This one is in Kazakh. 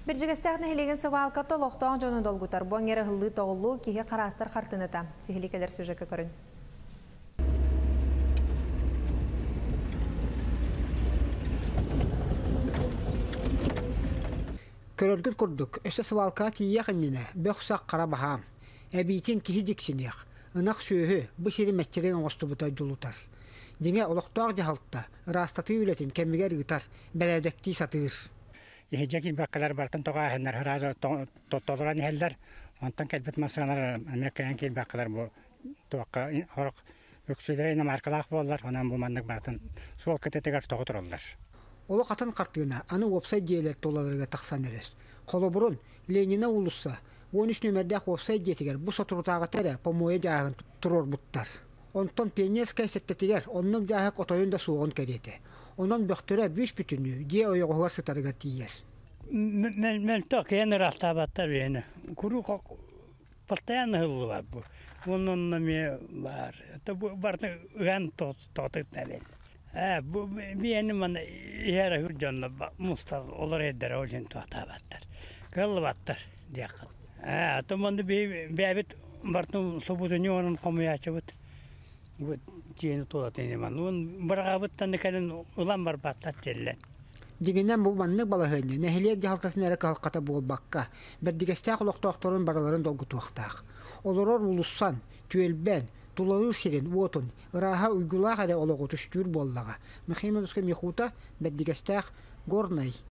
Біржігістәғіне хелеген сывалқа толықтауын жоны долгутар. Бұң ері ғылы тоғылу кейе қарастыр қартыныта. Сихили кәдер сөжекі көрін. Көрөргүт курдук, өсө сывалка тие қыннина, бөқсақ қара бағам. Әбейтен кихи диксінеқ, ынақ сөйі бұ сері мәтчерен оңысты бұта жолутар. Деңе олықтуақ жағалықта, растаты үлетін кәмігер ғытар, бәләдәкті сатығыр. Ехеджеки баққалар бартын тоға әхенлер, хыразы толыран әхелдер, онтан кәлбет масығанар, әмеккаян кейл баққалар бұл тоққа хорық өксөйлер әйна маркалақ болылар, онан бұл мандық бартын суол кәтетігер тоғы тұрылдар. Олы қатын қартығына аны опсай диелер толаларға тақсан әрес. Қолы бұрын Ленина улысса, 13 нөмердәк опсай диетігер бұл сотырутаға тәрі помойы жағын тұрор бұттар. Онтон пионерскай сеттетігер, онның жағық отойында суығын кәреті. Онан бөқтірі бүс бүтіні де ойығығар сытарыға тиер. Мен тоқ ені растабаттар бені. Күрі постоянно ғылы бар бұл. Онын ме бар. Барды үген тоқтық тәбел. Бені мана ері хүржонны мұстал олар еддері олжен тоқтабаттар. Ғылы баттар деқыл. Томанды бәбіт бартын собузыны оның қомуячы бұд. Жиені толатын еман. Бұрға бұттанды кәлін ұлан бар баттар телі. Дегеннен бұл манны балағыны, нәхілек жағалтасын әрі қалқата бол баққа, бірдігестәқ ұлықтақтарын бараларын долғы туақтақ. Оларор ұлыссан, түйелбән, тулағыр серен, отын, ұраға ұйгылақ әрі олығы түстүр боллаға. Мехимадысқа мехута бірдігестәқ Горнай,